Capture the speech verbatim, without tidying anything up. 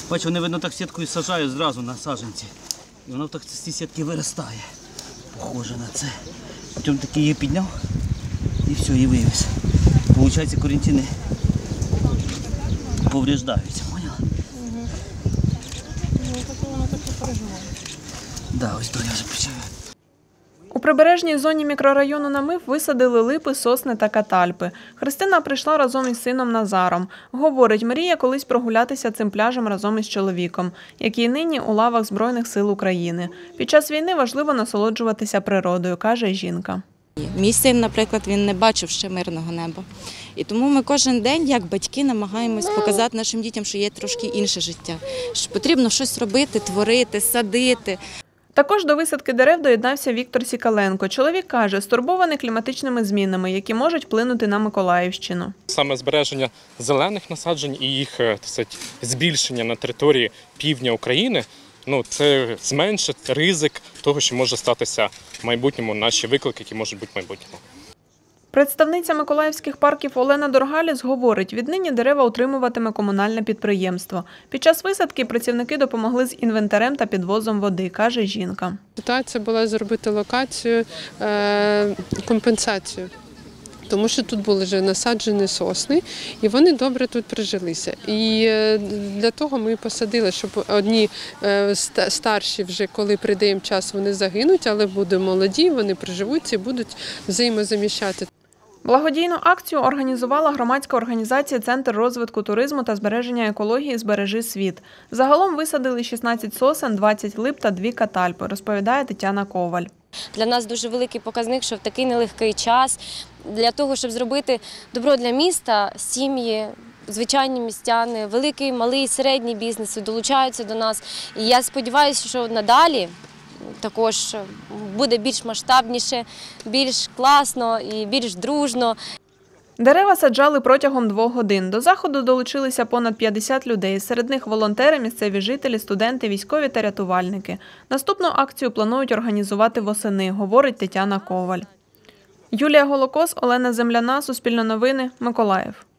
Бачу, вони, видно, так сіткою саджають зразу на саджанці. І воно так з цієї сітки виростає. Похоже на це. Потім такий її підняв і все, і вивіз. Получається, корінці не повреждаються, поняла? Угу. Ну, так воно так і переживає. Да, ось то я вже почав. У прибережній зоні мікрорайону Намив висадили липи, сосни та катальпи. Христина прийшла разом із сином Назаром. Говорить, мріє колись прогулятися цим пляжем разом із чоловіком, який нині у лавах Збройних сил України. Під час війни важливо насолоджуватися природою, каже жінка. Мій син, наприклад, він не бачив ще мирного неба. І тому ми кожен день, як батьки, намагаємось показати нашим дітям, що є трошки інше життя, що потрібно щось робити, творити, садити. Також до висадки дерев доєднався Віктор Сікаленко. Чоловік каже, стурбований кліматичними змінами, які можуть вплинути на Миколаївщину. Саме збереження зелених насаджень і їх, так сказати, збільшення на території півдня України, ну, це зменшить ризик того, що може статися в майбутньому, наші виклики, які можуть бути в майбутньому. Представниця миколаївських парків Олена Доргаліс говорить, віднині дерева утримуватиме комунальне підприємство. Під час висадки працівники допомогли з інвентарем та підвозом води, каже жінка. Ситуація була зробити локацію, компенсацію. Тому що тут були вже насаджені сосни, і вони добре тут прижилися. І для того ми посадили, щоб одні старші вже, коли прийде їм час, вони загинуть, але будуть молоді, вони приживуться і будуть взаємозаміщати. Благодійну акцію організувала громадська організація «Центр розвитку туризму та збереження екології «Збережи світ». Загалом висадили шістнадцять сосен, двадцять лип та дві катальпи, розповідає Тетяна Коваль. Для нас дуже великий показник, що в такий нелегкий час, для того, щоб зробити добро для міста, сім'ї, звичайні містяни, великий, малий, середній бізнес долучаються до нас. І я сподіваюся, що надалі також буде більш масштабніше, більш класно і більш дружно. Дерева саджали протягом двох годин. До заходу долучилися понад п'ятдесят людей. Серед них волонтери, місцеві жителі, студенти, військові та рятувальники. Наступну акцію планують організувати восени, говорить Тетяна Коваль. Юлія Голокос, Олена Земляна, Суспільне новини, Миколаїв.